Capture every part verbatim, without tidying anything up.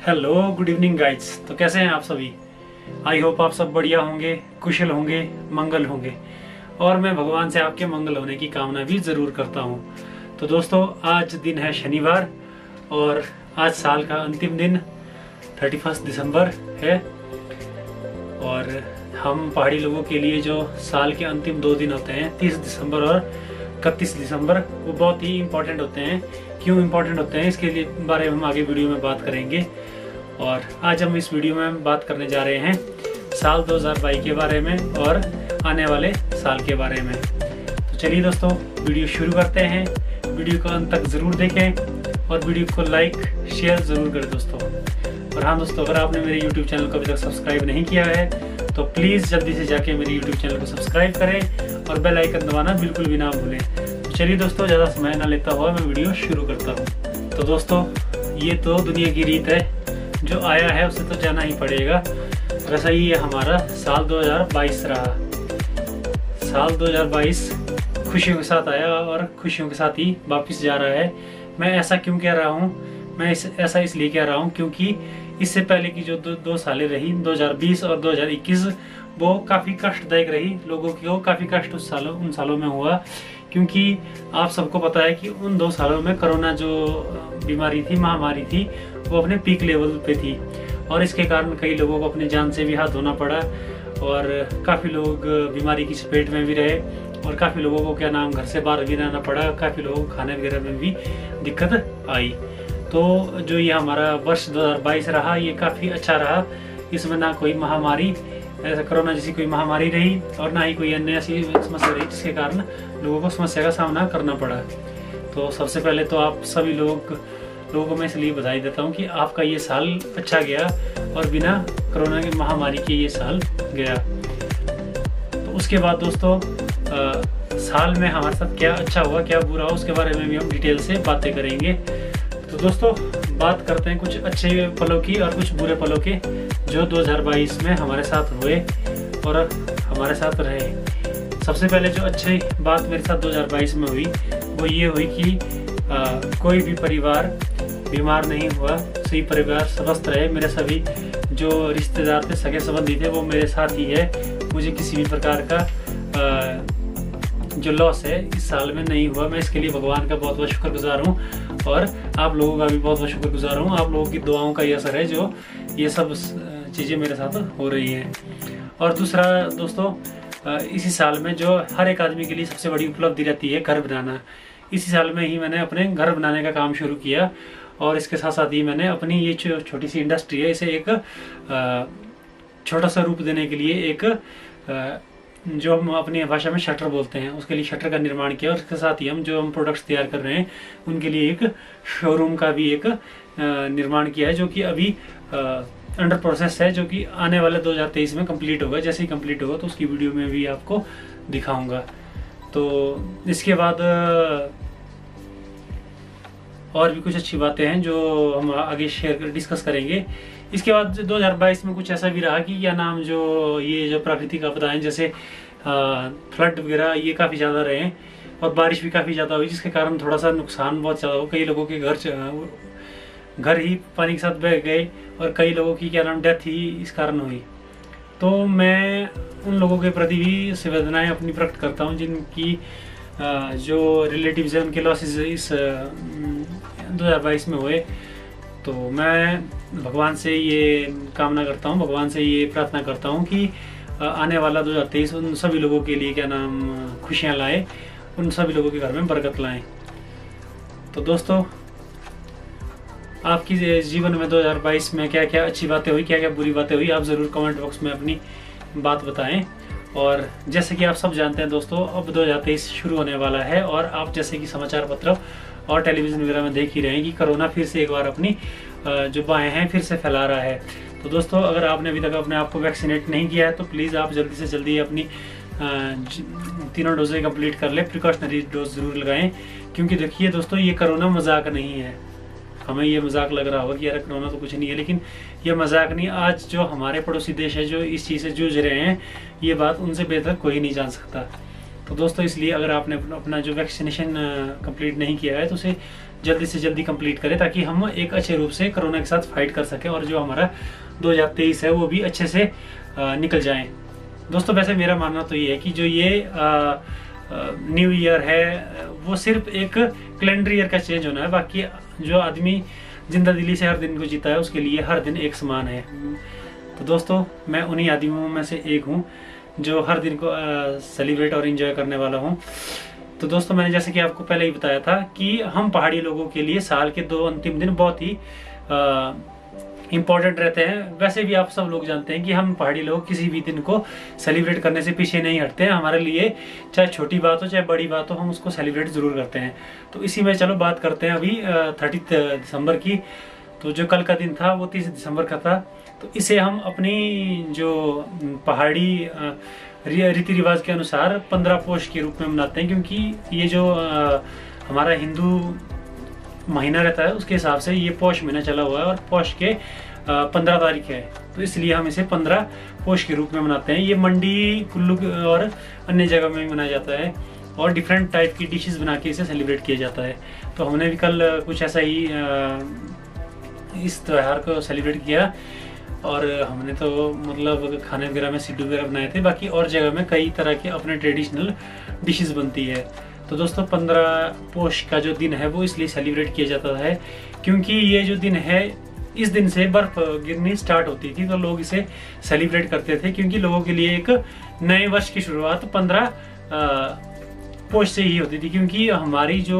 Hello, good evening guides. तो कैसे हैं आप सभी? आई होप आप सब बढ़िया होंगे, कुशल होंगे, मंगल होंगे और मैं भगवान से आपके मंगल होने की कामना भी ज़रूर करता हूं। तो दोस्तों, आज दिन है शनिवार और आज साल का अंतिम दिन थर्टी फर्स्ट दिसंबर है। और हम पहाड़ी लोगों के लिए जो साल के अंतिम दो दिन होते हैं, तीस दिसंबर और इकतीस दिसंबर, वो बहुत ही इम्पोर्टेंट होते हैं। क्यों इम्पोर्टेंट होते हैं, इसके लिए बारे में हम आगे वीडियो में बात करेंगे। और आज हम इस वीडियो में बात करने जा रहे हैं साल दो हज़ार बाईस के बारे में और आने वाले साल के बारे में। तो चलिए दोस्तों, वीडियो शुरू करते हैं। वीडियो को अंत तक ज़रूर देखें और वीडियो को लाइक शेयर ज़रूर करें दोस्तों। और हाँ दोस्तों, अगर आपने मेरे यूट्यूब चैनल को अभी तक सब्सक्राइब नहीं किया है तो प्लीज़ जल्दी से जाके मेरे यूट्यूब चैनल को सब्सक्राइब करें और बेल आइकन दबाना बिल्कुल भी ना भूलें। तो चलिए दोस्तों, ज़्यादा समय ना लेता हुआ मैं वीडियो शुरू करता हूँ। तो दोस्तों, ये तो दुनिया की रीत है, जो आया है उसे तो जाना ही पड़ेगा। वैसा ही ये हमारा साल दो हज़ार बाईस रहा। साल दो हज़ार बाईस खुशियों के साथ आया और खुशियों के साथ ही वापस जा रहा है। मैं ऐसा क्यों कह रहा हूँ? मैं इस, ऐसा इसलिए कह रहा हूँ क्योंकि इससे पहले की जो दो, दो सालें रही, दो हज़ार बीस और दो हज़ार इक्कीस, वो काफ़ी कष्टदायक रही। लोगों को काफ़ी कष्ट उस सालों उन सालों में हुआ, क्योंकि आप सबको पता है कि उन दो सालों में कोरोना जो बीमारी थी, महामारी थी, वो अपने पीक लेवल पे थी और इसके कारण कई लोगों को अपनी जान से भी हाथ धोना पड़ा और काफ़ी लोग बीमारी की चपेट में भी रहे और काफ़ी लोगों को क्या नाम घर से बाहर भी रहना पड़ा। काफ़ी लोगों को खाने वगैरह में भी दिक्कत आई। तो जो ये हमारा वर्ष दो हज़ार बाईस रहा, ये काफ़ी अच्छा रहा। इसमें ना कोई महामारी, ऐसा कोरोना जैसी कोई महामारी रही और ना ही कोई अन्य ऐसी समस्या रही जिसके कारण लोगों को समस्या का सामना करना पड़ा। तो सबसे पहले तो आप सभी लोग लोगों को मैं इसलिए बधाई देता हूँ कि आपका ये साल अच्छा गया और बिना कोरोना की महामारी के ये साल गया। तो उसके बाद दोस्तों, आ, साल में हमारे साथ क्या अच्छा हुआ, क्या बुरा हुआ, उसके बारे में भी हम डिटेल से बातें करेंगे। तो दोस्तों, बात करते हैं कुछ अच्छे पलों की और कुछ बुरे पलों के जो दो हज़ार बाईस में हमारे साथ हुए और हमारे साथ रहे। सबसे पहले जो अच्छी बात मेरे साथ दो हज़ार बाईस में हुई वो ये हुई कि आ, कोई भी परिवार बीमार नहीं हुआ, सही परिवार स्वस्थ रहे। मेरे सभी जो रिश्तेदार थे, सगे संबंधी थे, वो मेरे साथ ही है। मुझे किसी भी प्रकार का आ, जो लॉस है इस साल में नहीं हुआ। मैं इसके लिए भगवान का बहुत बहुत शुक्रगुजार हूँ और आप लोगों का भी बहुत बहुत शुक्रगुजार हूँ। आप लोगों की दुआओं का ये असर है जो ये सब चीज़ें मेरे साथ हो रही हैं। और दूसरा दोस्तों, इसी साल में जो हर एक आदमी के लिए सबसे बड़ी उपलब्धि रहती है, घर बनाना। इसी साल में ही मैंने अपने घर बनाने का काम शुरू किया और इसके साथ साथ ही मैंने अपनी ये छो, छोटी सी इंडस्ट्री है, इसे एक छोटा सा रूप देने के लिए एक आ, जो हम अपनी भाषा में शटर बोलते हैं, उसके लिए शटर का निर्माण किया। और इसके साथ ही हम जो हम प्रोडक्ट्स तैयार कर रहे हैं उनके लिए एक शोरूम का भी एक निर्माण किया है, जो कि अभी अंडर प्रोसेस है, जो कि आने वाले दो हज़ार तेईस में कंप्लीट होगा। जैसे ही कंप्लीट होगा तो उसकी वीडियो में भी आपको दिखाऊंगा। तो इसके बाद और भी कुछ अच्छी बातें हैं जो हम आगे शेयर कर डिस्कस करेंगे। इसके बाद दो हज़ार बाईस में कुछ ऐसा भी रहा कि क्या नाम जो ये जो प्राकृतिक आपदाएं जैसे फ्लड वगैरह, ये काफ़ी ज़्यादा रहे और बारिश भी काफ़ी ज़्यादा हुई, जिसके कारण थोड़ा सा नुकसान बहुत ज़्यादा हो। कई लोगों के घर घर ही पानी के साथ बह गए और कई लोगों की क्या नाम डेथ ही इस कारण हुई। तो मैं उन लोगों के प्रति भी संवेदनाएं अपनी प्रकट करता हूं जिनकी जो रिलेटिव्स हैं, उनके लॉसेस इस दो हज़ार बाईस में हुए। तो मैं भगवान से ये कामना करता हूं, भगवान से ये प्रार्थना करता हूं कि आने वाला दो हज़ार तेईस उन सभी लोगों के लिए क्या नाम खुशियां लाए, उन सभी लोगों के घर में बरकत लाएं। तो दोस्तों, आपकी जीवन में दो हज़ार बाईस में क्या क्या अच्छी बातें हुई, क्या क्या बुरी बातें हुई, आप ज़रूर कमेंट बॉक्स में अपनी बात बताएं। और जैसे कि आप सब जानते हैं दोस्तों, अब दो हज़ार तेईस शुरू होने वाला है और आप जैसे कि समाचार पत्र और टेलीविज़न वगैरह में देख ही रहे हैं कि कोरोना फिर से एक बार अपनी जो बाहें हैं फिर से फैला रहा है। तो दोस्तों, अगर आपने अभी तक अपने आप को वैक्सीनेट नहीं किया है तो प्लीज़ आप जल्दी से जल्दी अपनी तीनों डोजें कंप्लीट कर लें। प्रिकॉशनरी डोज ज़रूर लगाएं, क्योंकि देखिए दोस्तों, ये कोरोना मजाक नहीं है। हमें ये मजाक लग रहा होगा कि यार कोरोना तो कुछ नहीं है, लेकिन ये मजाक नहीं। आज जो हमारे पड़ोसी देश है जो इस चीज़ से जूझ रहे हैं, ये बात उनसे बेहतर कोई नहीं जान सकता। तो दोस्तों, इसलिए अगर आपने अपना जो वैक्सीनेशन कंप्लीट नहीं किया है तो उसे जल्दी से जल्दी कंप्लीट करें, ताकि हम एक अच्छे रूप से कोरोना के साथ फाइट कर सकें और जो हमारा दो हज़ार तेईस है वो भी अच्छे से निकल जाए। दोस्तों वैसे मेरा मानना तो ये है कि जो ये न्यू ईयर है वो सिर्फ एक कैलेंडर ईयर का चेंज होना है, बाकी जो आदमी जिंदा दिली से हर दिन को जीता है उसके लिए हर दिन एक समान है। तो दोस्तों मैं उन्हीं आदमियों में से एक हूँ जो हर दिन को सेलिब्रेट और एंजॉय करने वाला हूँ। तो दोस्तों मैंने जैसे कि आपको पहले ही बताया था कि हम पहाड़ी लोगों के लिए साल के दो अंतिम दिन बहुत ही इम्पोर्टेंट रहते हैं। वैसे भी आप सब लोग जानते हैं कि हम पहाड़ी लोग किसी भी दिन को सेलिब्रेट करने से पीछे नहीं हटते हैं। हमारे लिए चाहे छोटी बात हो चाहे बड़ी बात हो, हम उसको सेलिब्रेट जरूर करते हैं। तो इसी में चलो बात करते हैं अभी थर्टी दिसंबर की। तो जो कल का दिन था वो तीस दिसंबर का था। तो इसे हम अपनी जो पहाड़ी रीति रिवाज के अनुसार पंद्रह पोष के रूप में मनाते हैं, क्योंकि ये जो हमारा हिंदू महीना रहता है उसके हिसाब से ये पोष महीना चला हुआ है और पोष के पंद्रह तारीख है, तो इसलिए हम इसे पंद्रह पोष के रूप में मनाते हैं। ये मंडी, कुल्लू और अन्य जगह में भी मनाया जाता है और डिफरेंट टाइप की डिशेस बना के इसे सेलिब्रेट किया जाता है। तो हमने भी कल कुछ ऐसा ही इस त्यौहार को सेलिब्रेट किया और हमने तो मतलब खाने वगैरह में सिड्डू वगैरह बनाए थे। बाकी और जगह में कई तरह के अपने ट्रेडिशनल डिशेस बनती है। तो दोस्तों पंद्रह पोष का जो दिन है वो इसलिए सेलिब्रेट किया जाता है क्योंकि ये जो दिन है इस दिन से बर्फ गिरनी स्टार्ट होती थी, तो लोग इसे सेलिब्रेट करते थे क्योंकि लोगों के लिए एक नए वर्ष की शुरुआत पंद्रह पोष से ही होती थी। क्योंकि हमारी जो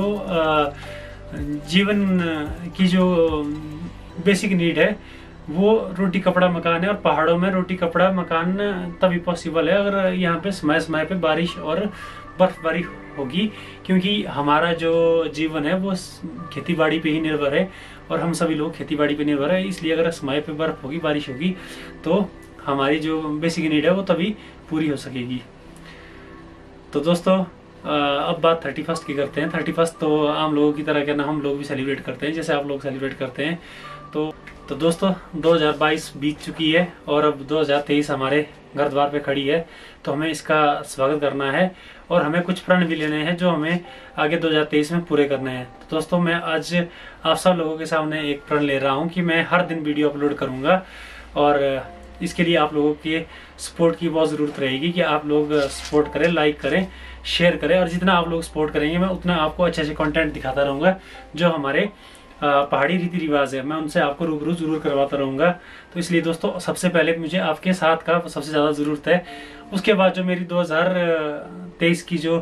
जीवन की जो बेसिक नीड है वो रोटी कपड़ा मकान है और पहाड़ों में रोटी कपड़ा मकान तभी पॉसिबल है अगर यहाँ पे समय समय पे बारिश और बर्फबारी होगी, क्योंकि हमारा जो जीवन है वो खेती बाड़ी पे ही निर्भर है और हम सभी लोग खेती बाड़ी पे निर्भर है। इसलिए अगर समय पे बर्फ होगी, बारिश होगी तो हमारी जो बेसिक नीड है वो तभी पूरी हो सकेगी। तो दोस्तों अब बात थर्टी फर्स्ट की करते हैं। थर्टी फर्स्ट तो आम लोगों की तरह क्या ना हम लोग भी सेलिब्रेट करते हैं जैसे आप लोग सेलिब्रेट करते हैं। तो तो दोस्तों दो हज़ार बाईस बीत चुकी है और अब दो हज़ार तेईस हमारे घर द्वार पे खड़ी है, तो हमें इसका स्वागत करना है और हमें कुछ प्रण भी लेने हैं जो हमें आगे दो हज़ार तेईस में पूरे करने हैं। तो दोस्तों मैं आज आप सब लोगों के सामने एक प्रण ले रहा हूं कि मैं हर दिन वीडियो अपलोड करूंगा और इसके लिए आप लोगों के सपोर्ट की बहुत ज़रूरत रहेगी कि आप लोग सपोर्ट करें, लाइक करें, शेयर करें और जितना आप लोग सपोर्ट करेंगे मैं उतना आपको अच्छे अच्छे कंटेंट दिखाता रहूँगा। जो हमारे पहाड़ी रीति रिवाज है मैं उनसे आपको रूबरू जरूर करवाता रहूँगा। तो इसलिए दोस्तों सबसे पहले मुझे आपके साथ का सबसे ज़्यादा ज़रूरत है। उसके बाद जो मेरी दो हज़ार तेईस की जो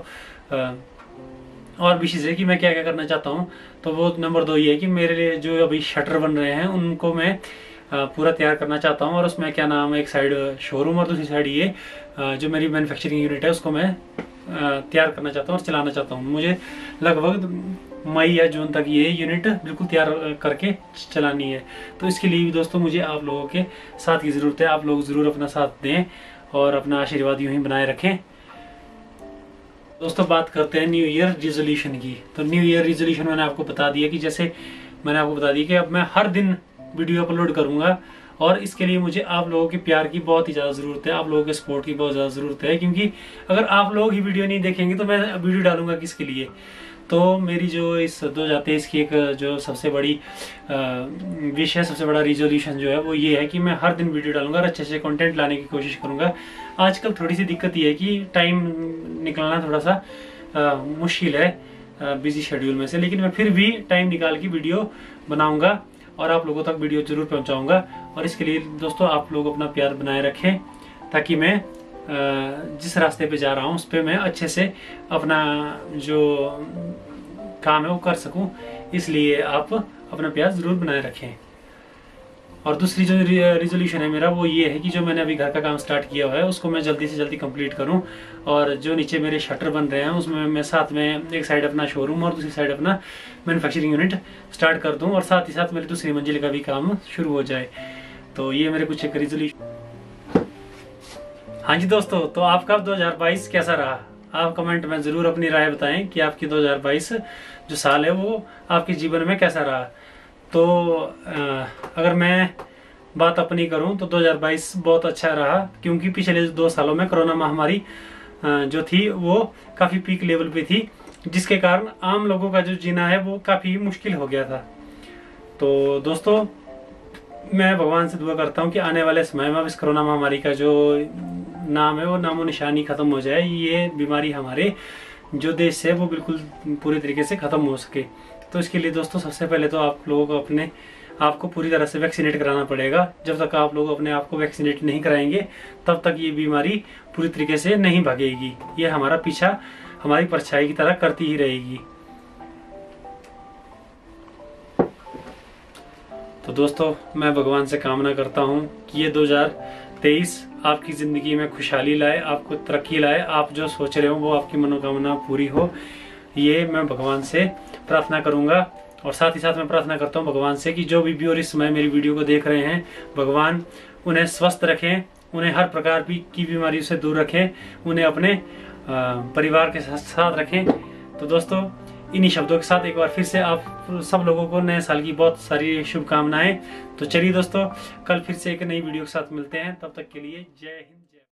और विशेष है कि मैं क्या क्या करना चाहता हूँ, तो वो नंबर दो ये है कि मेरे लिए जो अभी शटर बन रहे हैं उनको मैं पूरा तैयार करना चाहता हूँ और उसमें क्या नाम है, एक साइड शोरूम और दूसरी साइड ये जो मेरी मैन्युफैक्चरिंग यूनिट है उसको मैं तैयार करना चाहता हूँ और चलाना चाहता हूँ। मुझे लगभग मई या जून तक ये यूनिट बिल्कुल तैयार करके चलानी है। तो इसके लिए भी दोस्तों मुझे आप लोगों के साथ की ज़रूरत है। आप लोग ज़रूर अपना साथ दें और अपना आशीर्वाद यूं ही बनाए रखें। दोस्तों बात करते हैं न्यू ईयर रिजोल्यूशन की। तो न्यू ईयर रिजोल्यूशन मैंने आपको बता दिया कि जैसे मैंने आपको बता दिया कि अब मैं हर दिन वीडियो अपलोड करूँगा और इसके लिए मुझे आप लोगों के प्यार की बहुत ही ज़्यादा ज़रूरत है, आप लोगों के सपोर्ट की बहुत ज़्यादा ज़रूरत है। क्योंकि अगर आप लोग ही वीडियो नहीं देखेंगे तो मैं वीडियो डालूंगा किसके लिए। तो मेरी जो इस दो हज़ार तेईस की एक जो सबसे बड़ी विश है, सबसे बड़ा रिजोल्यूशन जो है वो ये है कि मैं हर दिन वीडियो डालूंगा और अच्छे अच्छे कंटेंट लाने की कोशिश करूंगा। आजकल थोड़ी सी दिक्कत ये है कि टाइम निकलना थोड़ा सा आ, मुश्किल है बिजी शेड्यूल में से, लेकिन मैं फिर भी टाइम निकाल के वीडियो बनाऊंगा और आप लोगों तक वीडियो जरूर पहुंचाऊंगा। और इसके लिए दोस्तों आप लोग अपना प्यार बनाए रखें ताकि मैं जिस रास्ते पे जा रहा हूँ उस पर मैं अच्छे से अपना जो काम है वो कर सकूं। इसलिए आप अपना प्यार ज़रूर बनाए रखें। और दूसरी जो रिजोल्यूशन है मेरा वो ये है कि जो मैंने अभी घर का काम स्टार्ट किया हुआ है उसको मैं जल्दी से जल्दी कंप्लीट करूं और जो नीचे मेरे शटर बन रहे हैं उसमें मैं साथ में एक साइड अपना शोरूम और दूसरी साइड अपना मैन्युफैक्चरिंग यूनिट स्टार्ट कर दूं और साथ ही साथ मेरी दूसरी मंजिल का भी काम शुरू हो जाए। तो ये मेरे कुछ एक रिजोल्यूशन। हाँ जी दोस्तों, तो आपका दो हज़ार बाईस कैसा रहा? आप कमेंट में ज़रूर अपनी राय बताएं कि आपकी दो हज़ार बाईस जो साल है वो आपके जीवन में कैसा रहा। तो अगर मैं बात अपनी करूं तो दो हज़ार बाईस बहुत अच्छा रहा क्योंकि पिछले दो सालों में कोरोना महामारी जो थी वो काफ़ी पीक लेवल पे थी जिसके कारण आम लोगों का जो जीना है वो काफ़ी मुश्किल हो गया था। तो दोस्तों, मैं भगवान से दुआ करता हूँ कि आने वाले समय में अब इस कोरोना महामारी का जो नाम है वो नामो निशानी ख़त्म हो जाए, ये बीमारी हमारे जो देश से वो बिल्कुल पूरी तरीके से ख़त्म हो सके। तो इसके लिए दोस्तों, सबसे पहले तो आप लोगों को अपने आपको पूरी तरह से वैक्सीनेट कराना पड़ेगा। जब तक आप लोग अपने आप को वैक्सीनेट नहीं कराएंगे तब तक ये बीमारी पूरी तरीके से नहीं भागेगी। ये हमारा पीछा हमारी परछाई की तरह करती ही रहेगी। तो दोस्तों, मैं भगवान से कामना करता हूँ कि ये दो हज़ार तेईस आपकी ज़िंदगी में खुशहाली लाए, आपको तरक्की लाए, आप जो सोच रहे हो वो आपकी मनोकामना पूरी हो, ये मैं भगवान से प्रार्थना करूँगा। और साथ ही साथ मैं प्रार्थना करता हूँ भगवान से कि जो भी व्यूअर इस समय मेरी वीडियो को देख रहे हैं, भगवान उन्हें स्वस्थ रखें, उन्हें हर प्रकार की बीमारियों से दूर रखें, उन्हें अपने परिवार के साथ रखें। तो दोस्तों, इन्हीं शब्दों के साथ एक बार फिर से आप सब लोगों को नए साल की बहुत सारी शुभकामनाएं। तो चलिए दोस्तों, कल फिर से एक नई वीडियो के साथ मिलते हैं। तब तक के लिए जय हिंद।